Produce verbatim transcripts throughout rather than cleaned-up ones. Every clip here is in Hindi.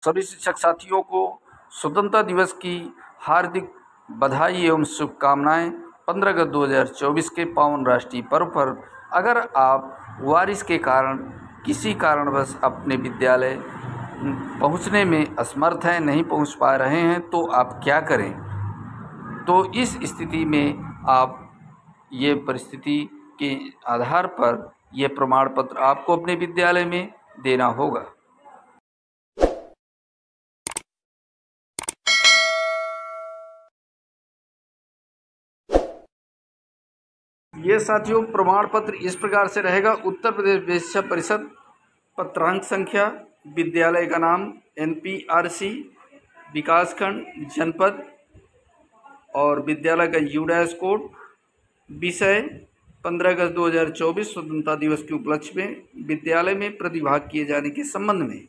सभी शिक्षक साथियों को स्वतंत्रता दिवस की हार्दिक बधाई एवं शुभकामनाएं। पंद्रह अगस्त दो हज़ार चौबीस के पावन राष्ट्रीय पर्व पर अगर आप बारिश के कारण किसी कारणवश अपने विद्यालय पहुंचने में असमर्थ हैं, नहीं पहुंच पा रहे हैं, तो आप क्या करें? तो इस स्थिति में आप ये परिस्थिति के आधार पर यह प्रमाण पत्र आपको अपने विद्यालय में देना होगा। ये साथियों प्रमाण पत्र इस प्रकार से रहेगा। उत्तर प्रदेश वेश्या परिषद, पत्रांक संख्या, विद्यालय का नाम, एन पी आर सी, विकासखंड, जनपद और विद्यालय का यूडैश कोड। विषय पंद्रह अगस्त दो हज़ार चौबीस स्वतंत्रता दिवस के उपलक्ष्य में विद्यालय में प्रतिभाग किए जाने के संबंध में।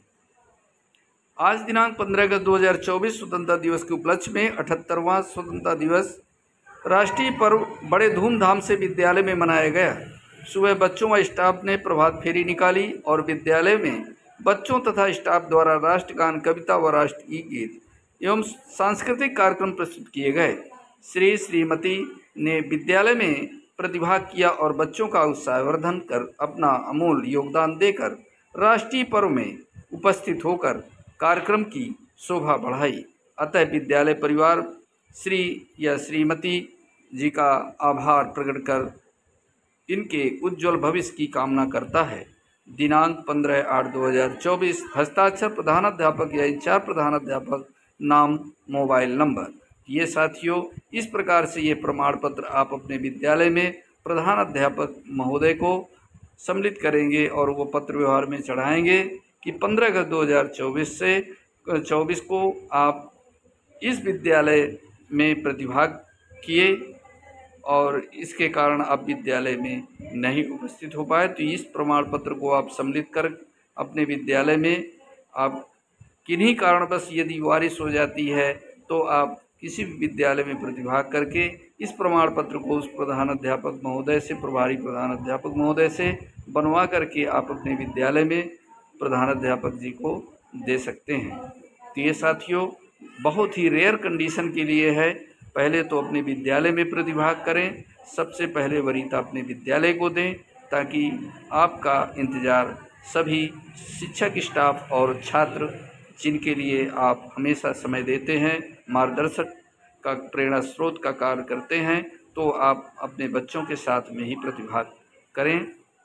आज दिनांक पंद्रह अगस्त दो हज़ार चौबीस स्वतंत्रता दिवस के उपलक्ष्य में अठहत्तरवां स्वतंत्रता दिवस राष्ट्रीय पर्व बड़े धूमधाम से विद्यालय में मनाया गया। सुबह बच्चों व स्टाफ ने प्रभात फेरी निकाली और विद्यालय में बच्चों तथा स्टाफ द्वारा राष्ट्रगान, कविता व राष्ट्रीय गीत एवं सांस्कृतिक कार्यक्रम प्रस्तुत किए गए। श्री श्रीमती ने विद्यालय में प्रतिभाग किया और बच्चों का उत्साहवर्धन कर अपना अमूल्य योगदान देकर राष्ट्रीय पर्व में उपस्थित होकर कार्यक्रम की शोभा बढ़ाई। अतः विद्यालय परिवार श्री या श्रीमती जी का आभार प्रकट कर इनके उज्जवल भविष्य की कामना करता है। दिनांक पंद्रह आठ दो हज़ार चौबीस। हस्ताक्षर प्रधानाध्यापक या इंचार्ज प्रधानाध्यापक, नाम, मोबाइल नंबर। ये साथियों इस प्रकार से ये प्रमाण पत्र आप अपने विद्यालय में प्रधानाध्यापक महोदय को सम्मिलित करेंगे और वो पत्र व्यवहार में चढ़ाएंगे कि पंद्रह अगस्त दो हज़ार चौबीस से चौबीस को आप इस विद्यालय में प्रतिभाग किए और इसके कारण आप विद्यालय में नहीं उपस्थित हो पाए। तो इस प्रमाण पत्र को आप सम्मिलित कर अपने विद्यालय में आप किन्हीं कारणवश यदि बारिश हो जाती है तो आप किसी भी विद्यालय में प्रतिभाग करके इस प्रमाण पत्र को उस प्रधानाध्यापक महोदय से, प्रभारी प्रधानाध्यापक महोदय से बनवा करके आप अपने विद्यालय में प्रधानाध्यापक जी को दे सकते हैं। तो ये साथियों बहुत ही रेयर कंडीशन के लिए है। पहले तो अपने विद्यालय में प्रतिभाग करें, सबसे पहले वरीयता अपने विद्यालय को दें ताकि आपका इंतज़ार सभी शिक्षक, स्टाफ और छात्र जिनके लिए आप हमेशा समय देते हैं, मार्गदर्शक का, प्रेरणा स्रोत का कार्य करते हैं, तो आप अपने बच्चों के साथ में ही प्रतिभाग करें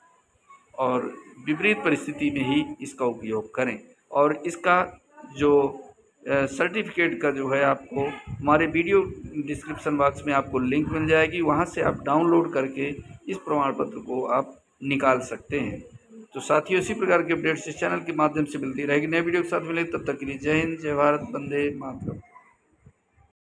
और विपरीत परिस्थिति में ही इसका उपयोग करें। और इसका जो सर्टिफिकेट का जो है आपको हमारे वीडियो डिस्क्रिप्शन बॉक्स में आपको लिंक मिल जाएगी, वहां से आप डाउनलोड करके इस प्रमाण पत्र को आप निकाल सकते हैं। तो साथियों इसी प्रकार के अपडेट्स इस चैनल के माध्यम से मिलती रहेगी। नए वीडियो के साथ मिलेंगे, तब तक के लिए जय हिंद, जय भारत, वंदे मातरम।